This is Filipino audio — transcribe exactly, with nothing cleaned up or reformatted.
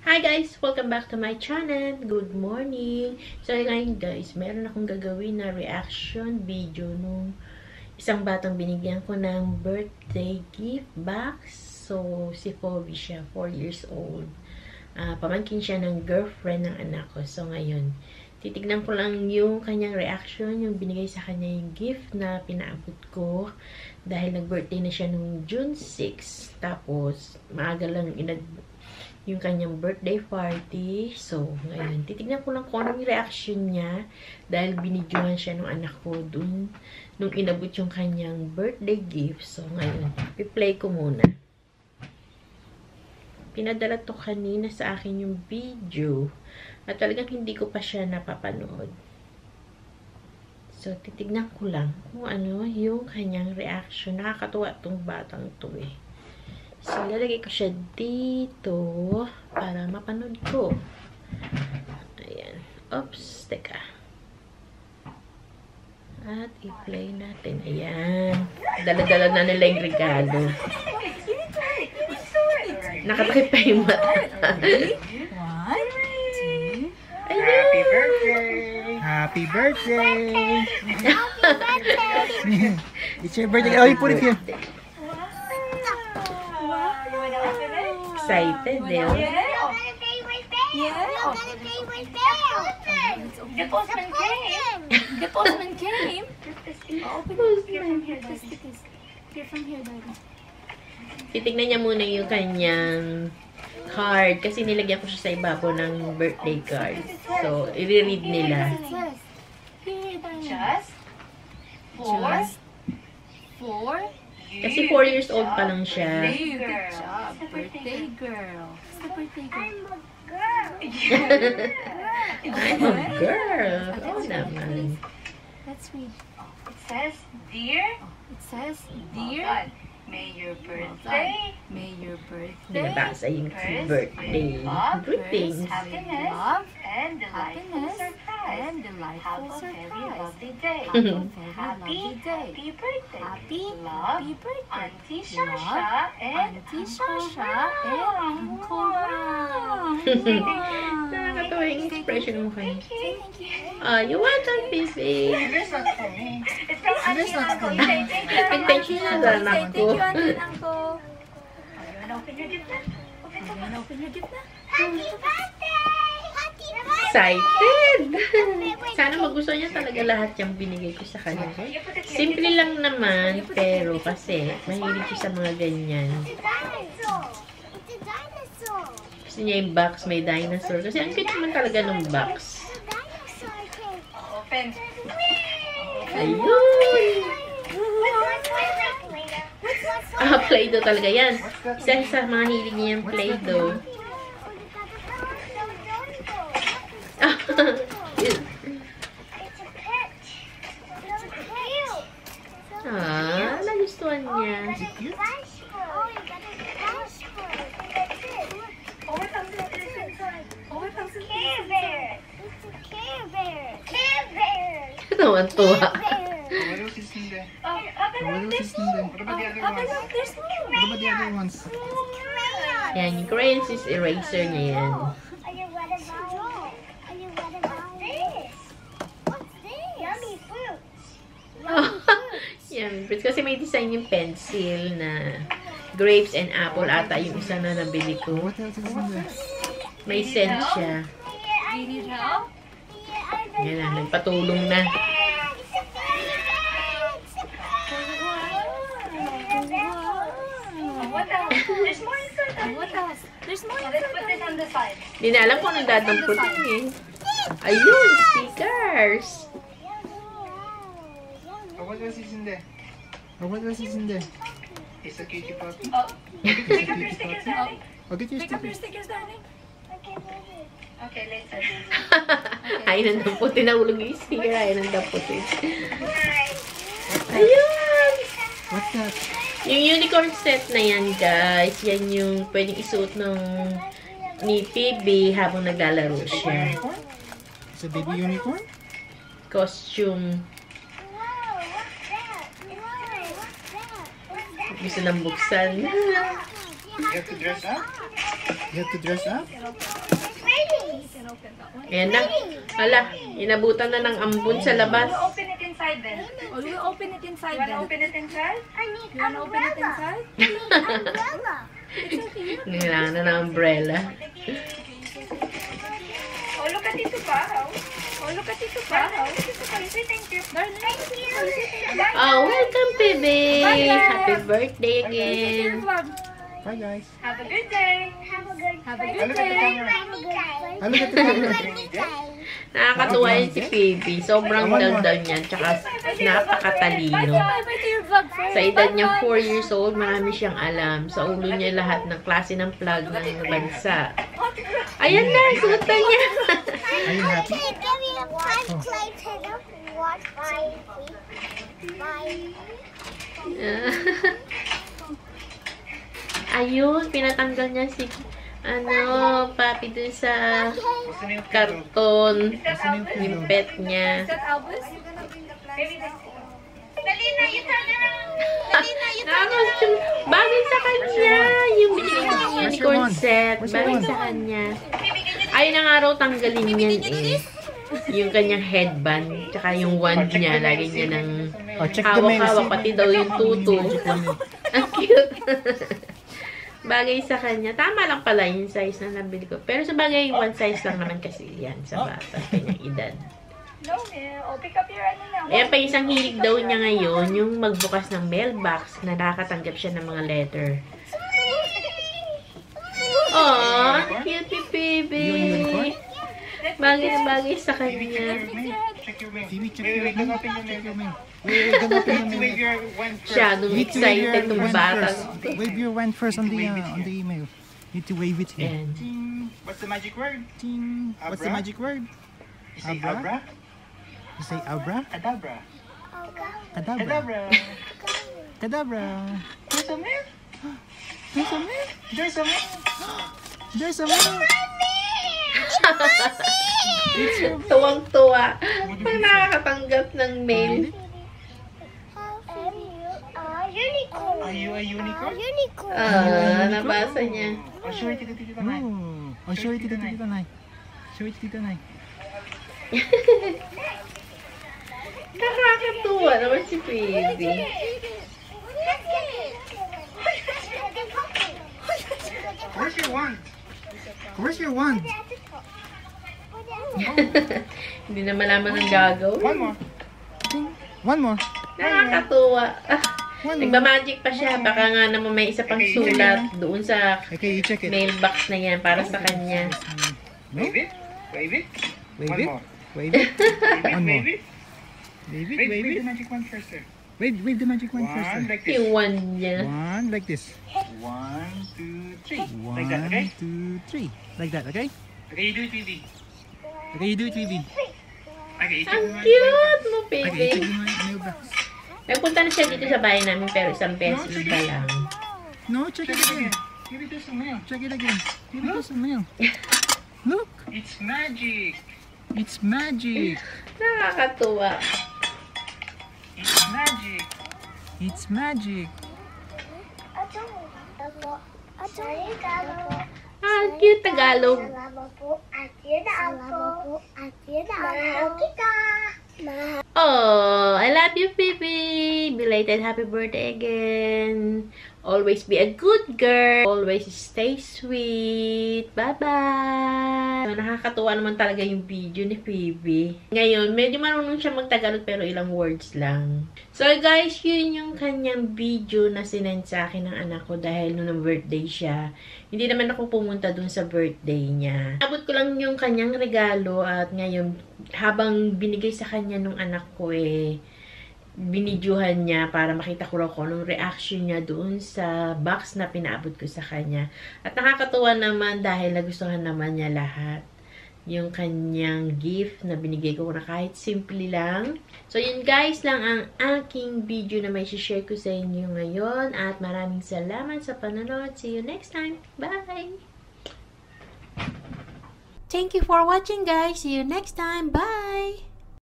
Hi guys! Welcome back to my channel. Good morning! So ngayon guys, meron akong gagawin na reaction video nung isang batang binigyan ko ng birthday gift box. So, si Poby siya, four years old. Uh, pamangkin siya ng girlfriend ng anak ko. So ngayon, titignan ko lang yung kanyang reaction, yung binigay sa kanya yung gift na pinaabot ko. Dahil nag-birthday na siya nung June sixth. Tapos, maaga lang inad yung kanyang birthday party. So, ngayon, titignan ko lang kung anong reaction niya dahil binidyohan siya ng anak ko dun nung inabot yung kanyang birthday gift. So, ngayon, i-play ko muna. Pinadala to kanina sa akin yung video at talagang hindi ko pa siya napapanood. So, titignan ko lang kung ano yung kanyang reaction. Nakakatuwa tong batang to eh. So, lalagay ko siya dito para mapanood ko. Ayan. Oops, teka. At i-play natin. Ayan. Dala-dala na nila yung regalo. Nakatakip pa yung mata. Happy birthday! Happy birthday! It's your birthday. Oh, you put it here. Excited, eh? Yeah. Yeah. The postman came. The postman came. Open it. Here from here, Daddy. Here from here, Daddy. Titignan niya muna yung kanyang card kasi nilagyan ko siya sa ibabaw ng birthday card. So, i-read nila. Just four. Four. Kasi four years old pa lang siya. Good job, birthday girl. Who's the birthday girl? I'm a girl. Oo naman. Let's read. It says, dear. It says, dear. May your birthday. May your birthday. Binabasa yung birthday greetings. Happiness. Love. And delightful surprise. And delightful surprise. Have a lovely day. Happy, happy birthday. Happy, happy birthday. Auntie Shasha and Auntie Shasha and Uncle Ram. Nakakatawa yung expression mo kayo. Ah, you want some baby? This not for me. It's from Auntie and Uncle. Intentional na anak ko. Thank you, Auntie and Uncle. Are you gonna open your gift na? Are you gonna open your gift na? Happy birthday! Excited! Sana magustuhan niya talaga lahat yung binigay ko sa kanya. Simple lang naman, pero kasi mahilig siya sa mga ganyan. Gusto niya yung box, may dinosaur. Kasi ang cute naman talaga ng box. Open. Ayun! Ah, Play-Doh talaga yan. Isa sa mga hilig niya yung Play-Doh. Ah, nagustuhan niya. Tawan-tuwa. What else is in there? What else is in there? What about the other ones? What about the other ones? Yan, yung crayons is eraser niya yan. Yan, kasi may design yung pencil na grapes and apple ata yung isa na nabili ko. What else is in there? May scent siya. Yan na, nagpatulong na. There's more inside. What else? There's more inside. Let's put this on the side. Hindi na alam kung anong dadamputin eh. Ayun, stickers. Oh, what else is in there? Oh, what else is in there? It's a cutie puppy. Oh. Pick up your stickers, darling. Oh, get your Pick up your stickers. stickers, darling. Okay, let's start. Ayaw nang damputin. Nahulog yung sticker. Ayaw nang damputin. Ayun! What's that? Yung unicorn set na yan, guys. Yan yung pwedeng isuot ng ni P B habang naglalaro siya. It's a baby unicorn? Costume. Gusto nang buksan. You have to dress up? You have to dress up? Ayan na. Hala, inabutan na ng ambon sa labas. Open it inside then. Oh, you open it inside You wanna then. open it inside? You wanna open it inside? It's okay. You don't Kailangan na ng umbrella. Oh, look at Tito Pao. Oh, look at Tito Pao. Tito Pao, say thank you. Darling. Thank you. Oh, welcome, Bebe! Happy birthday Your again! vlog. Bye, guys. Have a good day. Have a good I day. look at the camera. I look at the camera. Nakakatuwa yun si Baby. Sobrang daldal niya. Tsaka napakatalino. Bye bye to your vlog first. Sa edad niya four years old, marami siyang alam. Sa ulo niya lahat ng klase ng plug ng bansa. Ayan na, suot na niya. Are you happy? Give me a fun play to the watch by by Ayun, pinatanggal niya si ano, papi dun sa What's the name of the dog? karton. What's the name of the Yung dog? pet niya. Is that Albus? Dalina, you turn around. Dalina, you turn Nakakasyon. Bagay sa kanya. Yung binigay niya Where's your unicorn wand? set. Where's your Bagay wand? sa kanya. Ay na nga raw tanggalin yan eh. Yung kanyang headband. Tsaka yung wand niya. Lagi niya ng Oh, check the mail. hawak-hawak. Pati daw yung tutu. Ang cute. Bagay sa kanya. Tama lang pala yung size na nabili ko. Pero sa bagay, one size lang naman kasi yan sa bata. Kanyang edad. No, man. Oh, pick up your ano now. Ayan pa isang hilig daw niya ngayon, yung magbukas ng mailbox na nakakatanggap siya ng mga letter. Aww, cute ni baby. Bagay na bagay sa kanya. Check your mail. Phoebe, Wait, wait, wait. Don't open your mail. Wait, wait, don't open your mail. Wave your wand first. Masyadong Need to wave your excited ng wand bata. first. Wave your wand first on the uh, on the email. Need to wave it here. Ayan. Ting. What's the magic word? Ting. What's the Abra? magic word? You say Abra? abra? You say abra? Kadabra. Kadabra. Kadabra. Kadabra. There's a man. There's a mail. There's a man. There's a mail. Tuwang-tuwa. Pag nakakatanggap ng mail. unicorn. Are you a unicorn? Unicorn. Ah, nabasa niya. Oh, show it to the tito Tanay. Oh, oh, show it to the Tito Nay. Show it to Tito Nay. Nakakatuwa naman si baby. Where's your wand? Where's your wand? Hindi na malaman ng gagaw. One more. One more. Nakakatuwa. Ah, One more. nagmamagic pa siya. Baka nga naman may isa pang sulat doon sa Okay, you check it. mailbox na yan para sa kanya. No? Wave it. Wave it. Wave One it. more. Wave it. Wave it. One more. Wave it. Wave it. Wave, Wave wave it. the magic wand first, sir. Wave, wave the magic wand first. One sir. like this. Yung wand niya. One like this. One, two, three. One, Like that, okay? two, three. Like that, okay? Okay, you do it, Vivi. Okay, you do it, Vivi. Okay, you check Ang the magic wand. cute mo, Okay, you baby. check the ma- mailbox. Nagpunta na siya dito sa bahay namin pero isang pesos pa lang. No, check Check it it again. again. Give it to some mail. Check it again. Give it some mail. Look, It's magic. it's magic. Nakakatuwa. It's magic. It's magic. Ah, cute Tagalog. Oh, I love you, baby. Belated happy birthday again. Always be a good girl. Always stay sweet. Bye-bye. Nakakatuwa naman talaga yung video ni Phoebe. Ngayon, medyo marunong siya magtagalog pero ilang words lang. So guys, yun yung kanyang video na sinend sa akin ng anak ko dahil nung birthday siya. Hindi naman ako pumunta dun sa birthday niya. Abot ko lang yung kanyang regalo at ngayon, habang binigay sa kanya nung anak ko eh, binidyohan niya para makita ko raw kung anong reaction niya doon sa box na pinaabot ko sa kanya. At nakakatuwa naman dahil nagustuhan naman niya lahat yung kanyang gift na binigay ko na kahit simple lang. So yun guys lang ang aking video na may share ko sa inyo ngayon at maraming salamat sa panonood. See you next time. Bye! Thank you for watching guys. See you next time. Bye!